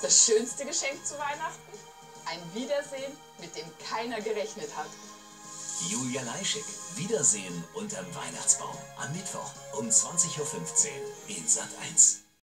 Das schönste Geschenk zu Weihnachten? Ein Wiedersehen, mit dem keiner gerechnet hat. Julia Leischig, Wiedersehen unterm Weihnachtsbaum. Am Mittwoch um 20:15 Uhr in Sat.1.